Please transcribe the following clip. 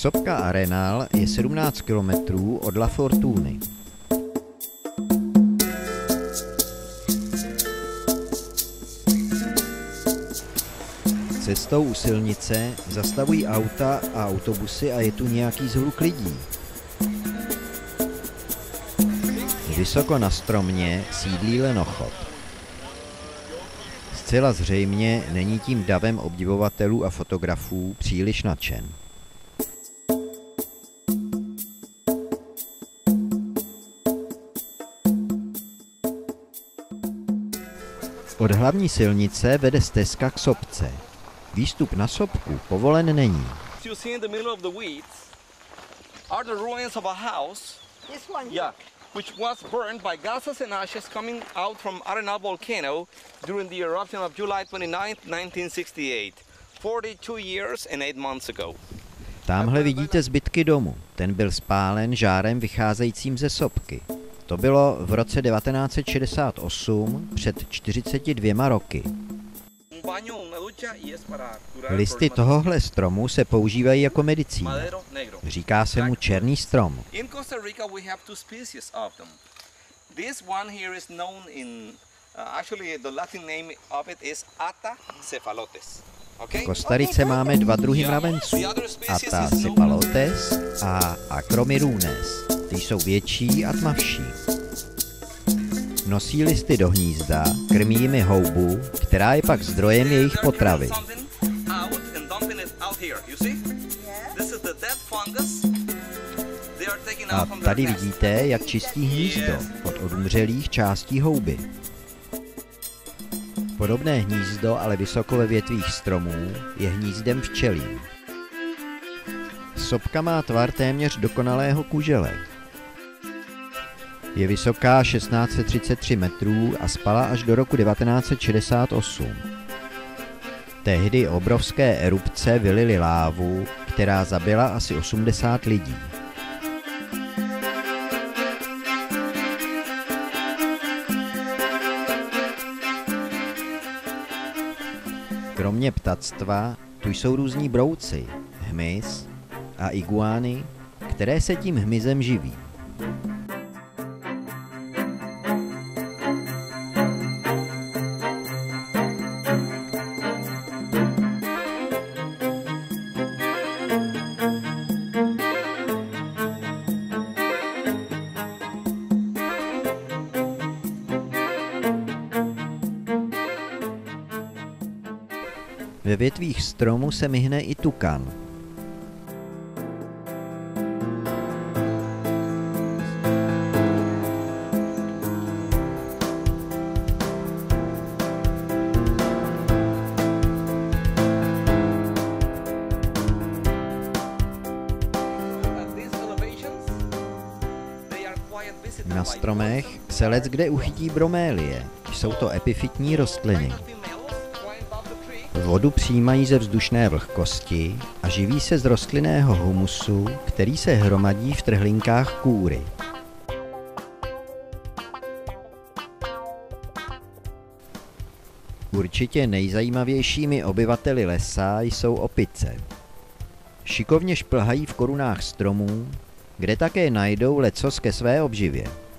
Sopka Arenal je 17 km od La Fortuny. Cestou u silnice zastavují auta a autobusy a je tu nějaký zhluk lidí. Vysoko na stromě sídlí lenochod. Zcela zřejmě není tím davem obdivovatelů a fotografů příliš nadšen. Od hlavní silnice vede stezka k sopce. Výstup na sopku povolen není. Which was burned by gases and ashes coming out from Arenal volcano during the eruption of July 29, 1968, 42 years and 8 months ago. Tamhle vidíte zbytky domu. Ten byl spálen žárem vycházejícím ze sopky. To bylo v roce 1968, před 42 roky. Listy tohohle stromu se používají jako medicína. Říká se mu černý strom. V Kostarice máme dva druhy mravenců. Atta cephalotes a Acromirunes. Ty jsou větší a tmavší. Nosí listy do hnízda, krmí jimi houbu, která je pak zdrojem jejich potravy. A tady vidíte, jak čistí hnízdo od odumřelých částí houby. Podobné hnízdo, ale vysoko ve větvích stromů, je hnízdem včelím. Sopka má tvar téměř dokonalého kužele. Je vysoká 1633 metrů a spala až do roku 1968. Tehdy obrovské erupce vylily lávu, která zabila asi 80 lidí. Kromě ptactva tu jsou různí brouci, hmyz a iguány, které se tím hmyzem živí. Ve větvích stromu se myhne i tukan. Na stromech se leckde uchytí bromélie. Jsou to epifytní rostliny. Vodu přijímají ze vzdušné vlhkosti a živí se z rostlinného humusu, který se hromadí v trhlinkách kůry. Určitě nejzajímavějšími obyvateli lesa jsou opice. Šikovně šplhají v korunách stromů, kde také najdou lecos ke své obživě.